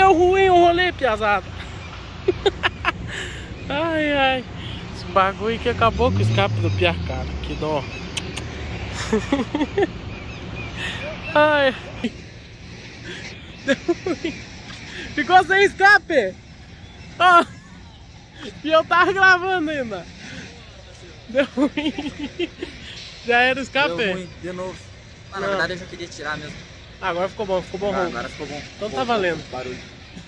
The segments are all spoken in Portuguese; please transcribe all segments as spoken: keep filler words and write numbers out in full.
Deu ruim o rolê, piazada. Ai, ai. Esse bagulho que acabou com o escape do Pia, cara. Que dó. Ai. Deu ruim. Ficou sem escape. Oh. E eu tava gravando ainda. Deu ruim. Já era o escape? Deu ruim, de novo. Ah, na verdade eu já queria tirar mesmo. Ah, agora ficou bom, ficou bom. Ah, agora ficou bom. Então bom, tá valendo. Barulho.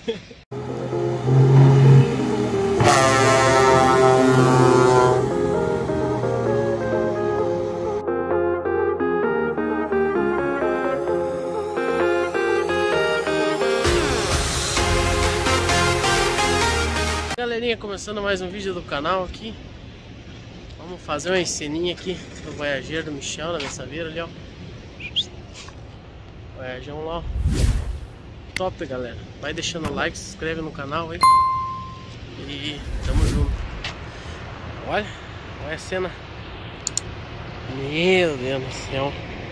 Galerinha, começando mais um vídeo do canal aqui. Vamos fazer uma ceninha aqui do Voyager do Michel na minha saveira ali, ó. Voyageão lá, ó. Top, galera. Vai deixando o like, se inscreve no canal aí. E tamo junto. Olha, olha a cena. Meu Deus do céu.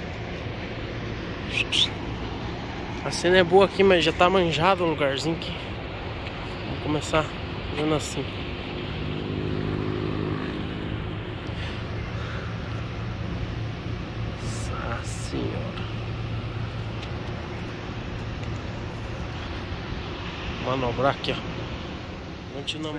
A cena é boa aqui, mas já tá manjado o lugarzinho aqui. Vamos começar fazendo assim. Nossa senhora. Manobrar aqui, ó. Continuamos.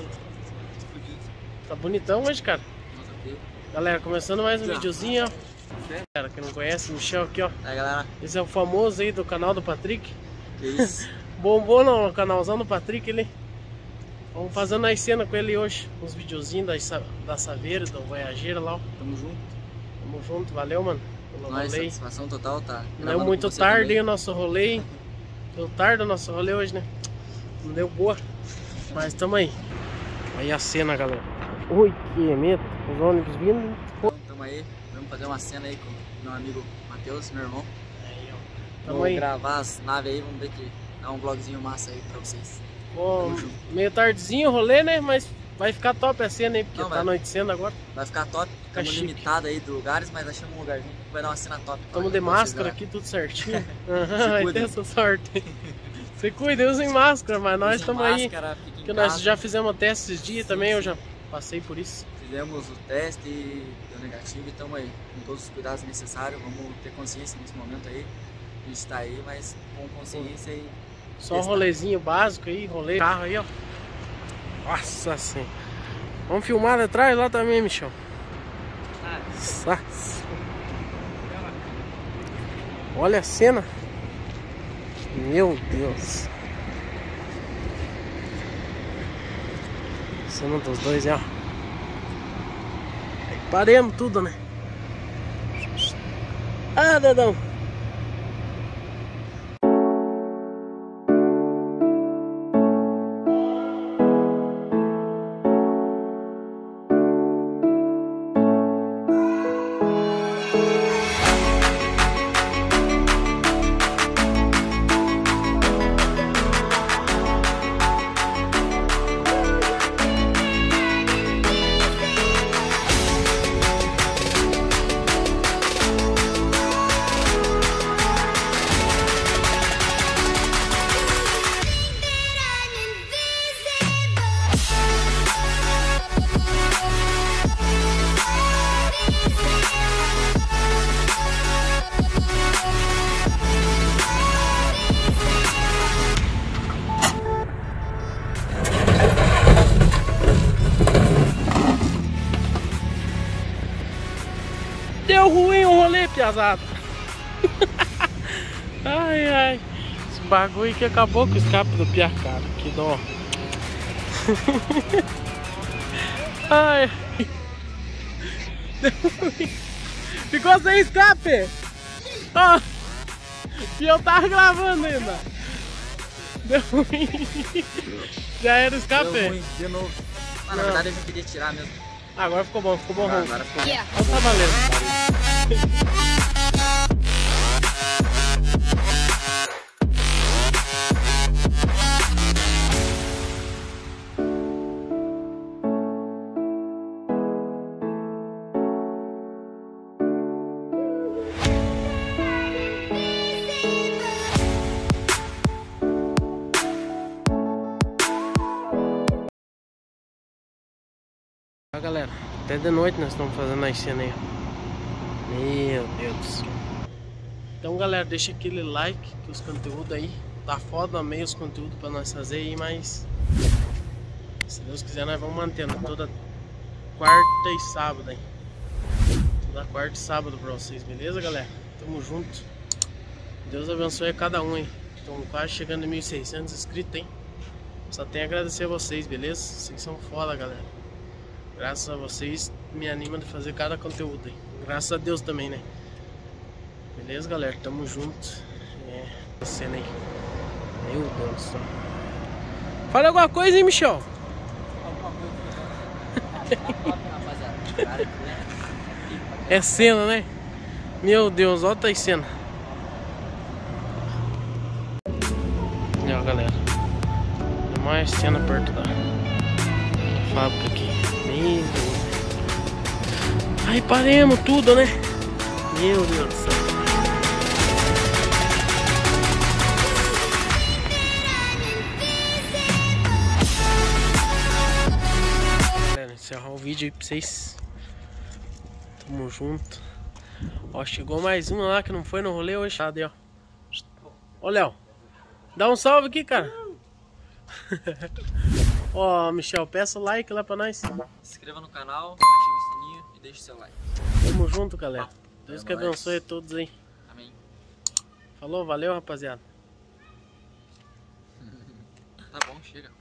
Tá bonitão hoje, cara. Galera, começando mais um videozinho, ó. Cara, que não conhece, Michel aqui, ó. Aí, galera. Esse é o famoso aí do canal do Patrick. Que isso? Bombou no canalzão do Patrick, ele. Vamos fazendo as cenas com ele hoje. Uns videozinhos da, da Saveira, do Voyager lá, ó. Tamo junto. Tamo junto, valeu, mano. Pelo Nós, rolê. satisfação total, tá? Não deu muito tarde aí o nosso rolê. Deu tarde o nosso rolê hoje, né? Não deu boa. Mas tamo aí. Aí a cena, galera. Ui, que medo. Os ônibus vindo. Então, tamo aí. Vamos fazer uma cena aí com meu amigo Matheus, meu irmão. Aí, ó. Tamo Vamos aí. gravar as naves aí, vamos ver que dá um vlogzinho massa aí pra vocês. Bom, meio tardezinho o rolê, né? Mas vai ficar top a cena aí, porque Não, tá vai. anoitecendo agora. Vai ficar top. Fica Estamos chique. limitados aí de lugares, mas achamos um lugarzinho que vai dar uma cena top. Tamo de máscara aqui, tudo certinho. Aham, vai cuida. ter essa sorte. Você cuida, usem máscara, mas nós estamos aí. Que nós já fizemos teste esses dias também, eu já passei por isso. Fizemos o teste, deu negativo e estamos aí, com todos os cuidados necessários. Vamos ter consciência nesse momento aí. A gente tá aí, mas com consciência e. Só um rolezinho básico aí, rolê carro aí, ó. Nossa senhora. Vamos filmar atrás lá também, Michel. Nossa. Olha a cena. Meu Deus. Cena dos dois, ó. Paremos tudo, né? Ah, dedão. Deu ruim o rolê, piazada. Ai, ai. Esse bagulho que acabou com o escape do Pia, cara. Que dó. Ai. Deu ruim. Ficou sem escape. Oh. E eu tava gravando ainda. Deu ruim. Já era o escape? Deu ruim, de novo. Ah, na verdade eu já queria tirar mesmo. Ah, agora ficou bom, ficou bom. Ah, agora ficou bom. Então tá valendo. Ó, galera, até de noite nós estamos fazendo as cenas aí. Meu Deus do céu. Então, galera, deixa aquele like, que os conteúdos aí tá foda meio os conteúdos pra nós fazer aí, mas se Deus quiser nós vamos mantendo toda quarta e sábado aí. Toda quarta e sábado pra vocês, beleza, galera? Tamo junto. Deus abençoe a cada um aí. Estamos quase chegando em mil e seiscentos inscritos, hein? Só tenho a agradecer a vocês, beleza? Vocês são foda, galera. Graças a vocês me anima de fazer cada conteúdo aí. Graças a Deus também, né? Beleza, galera? Tamo junto. É, cena aí. Meu Deus do céu. Fala alguma coisa, hein, Michel? É cena, né? Meu Deus, olha a cena. E ó, galera, tem mais cena perto da fábrica aqui. Meu Deus. Aí paremos tudo, né? Meu Deus do céu. Galera, encerrar o vídeo aí pra vocês. Tamo junto. Ó, chegou mais um lá que não foi no rolê hoje. Cadê, ó? Ô, Léo, dá um salve aqui, cara. Ó, Michel, peça o like lá pra nós. Se inscreva no canal, ative o sininho e deixe o seu like. Tamo junto, galera. Deus É que nóis. abençoe a todos aí. Amém. Falou, valeu, rapaziada. Tá bom, chega.